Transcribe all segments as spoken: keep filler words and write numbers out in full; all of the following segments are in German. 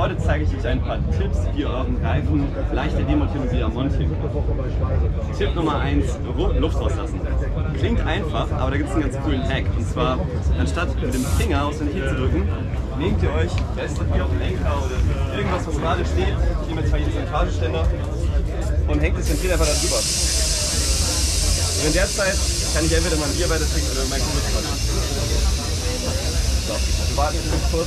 Heute zeige ich euch ein paar Tipps, wie ihr euren Reifen leichter demontieren und wieder montieren könnt. Tipp Nummer eins, Luft rauslassen. Klingt einfach, aber da gibt es einen ganz coolen Hack. Und zwar, anstatt mit dem Finger aus den Kiel zu drücken, nehmt ihr euch, bestet ihr auf den Lenker oder irgendwas, was gerade steht, ich nehme jetzt mal hier diesen Fahrradständer und hängt das Ventil einfach da drüber. Und in der Zeit kann ich entweder mal ein Bier weiter trinken oder mein Kumpel quatschen. So, wir warten jetzt kurz.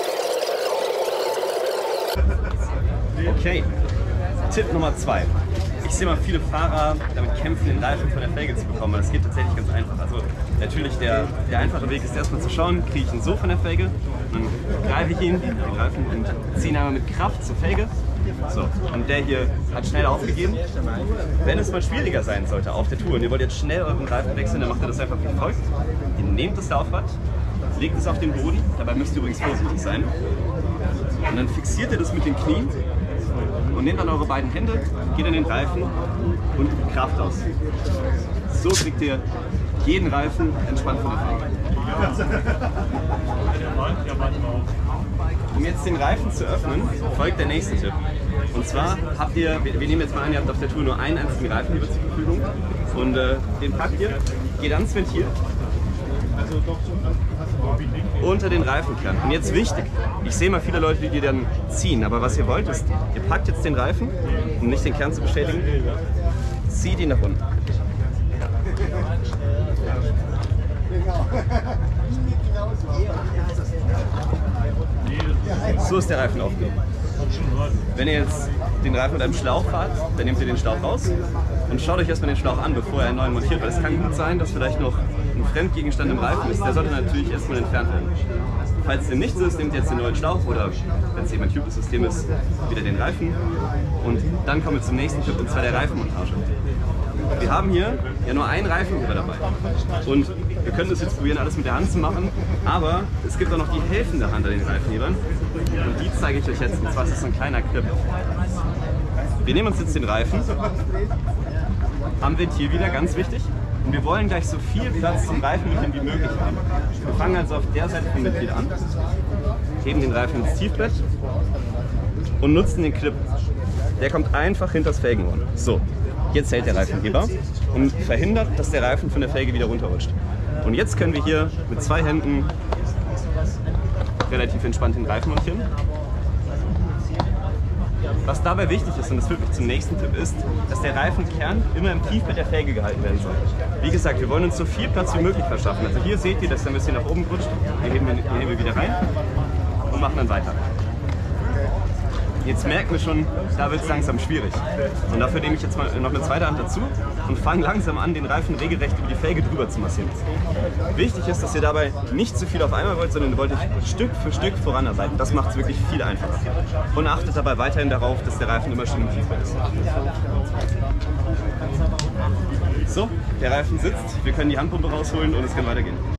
Okay, Tipp Nummer zwei. Ich sehe mal viele Fahrer damit kämpfen, den Reifen von der Felge zu bekommen. Das geht tatsächlich ganz einfach. Also natürlich der, der einfache Weg ist erstmal zu schauen, kriege ich ihn so von der Felge, dann greife ich ihn, den Reifen, und ziehe ihn einmal mit Kraft zur Felge. So, und der hier hat schnell aufgegeben. Wenn es mal schwieriger sein sollte auf der Tour und ihr wollt jetzt schnell euren Reifen wechseln, dann macht ihr das einfach wie folgt. Ihr nehmt das Laufrad, legt es auf den Boden, dabei müsst ihr übrigens vorsichtig sein. Und dann fixiert ihr das mit den Knien und nehmt dann eure beiden Hände, geht an den Reifen und übt Kraft aus. So kriegt ihr jeden Reifen entspannt von der Felge. Um jetzt den Reifen zu öffnen, folgt der nächste Tipp. Und zwar habt ihr, wir, wir nehmen jetzt mal an, ihr habt auf der Tour nur einen einzigen Reifen hier zur Verfügung. Und äh, den packt ihr, geht ans Ventil, unter den Reifenkern. Und jetzt wichtig, ich sehe mal viele Leute, die dann ziehen, aber was ihr wollt ist, ihr packt jetzt den Reifen, um nicht den Kern zu beschädigen, zieht ihn nach unten. So ist der Reifen aufgehoben. Wenn ihr jetzt den Reifen mit einem Schlauch fahrt, dann nehmt ihr den Schlauch raus und schaut euch erstmal den Schlauch an, bevor ihr einen neuen montiert, weil es kann gut sein, dass vielleicht noch ein Fremdgegenstand im Reifen ist. Der sollte natürlich erstmal entfernt werden. Falls dem nicht so ist, nehmt ihr jetzt den neuen Schlauch oder, wenn es eben ein tubeless System ist, wieder den Reifen. Und dann kommen wir zum nächsten Tipp, und zwar der Reifenmontage. Wir haben hier ja nur einen Reifenheber dabei. Und wir können das jetzt probieren, alles mit der Hand zu machen, aber es gibt auch noch die helfende Hand an den Reifenhebern. Und die zeige ich euch jetzt, und zwar ist das so ein kleiner Clip. Wir nehmen uns jetzt den Reifen, am Ventil wieder, ganz wichtig. Und wir wollen gleich so viel Platz zum Reifenmitteln wie möglich haben. Wir fangen also auf der Seite vom Ventil an, heben den Reifen ins Tiefbett und nutzen den Clip. Der kommt einfach hinter das Felgenrohr. So, jetzt hält der Reifenheber und verhindert, dass der Reifen von der Felge wieder runterrutscht. Und jetzt können wir hier mit zwei Händen relativ entspannt den Reifen montieren. Was dabei wichtig ist, und das führt mich zum nächsten Tipp, ist, dass der Reifenkern immer im Tiefbett der Felge gehalten werden soll. Wie gesagt, wir wollen uns so viel Platz wie möglich verschaffen. Also hier seht ihr, dass er ein bisschen nach oben rutscht. Wir heben den Hebel wieder rein und machen dann weiter. Jetzt merken wir schon, da wird es langsam schwierig. Und dafür nehme ich jetzt mal noch eine zweite Hand dazu und fange langsam an, den Reifen regelrecht über die Felge drüber zu massieren. Wichtig ist, dass ihr dabei nicht zu viel auf einmal wollt, sondern ihr wollt euch Stück für Stück voranarbeiten. Das macht es wirklich viel einfacher. Und achtet dabei weiterhin darauf, dass der Reifen immer schön im Tiefbett ist. So, der Reifen sitzt, wir können die Handpumpe rausholen und es kann weitergehen.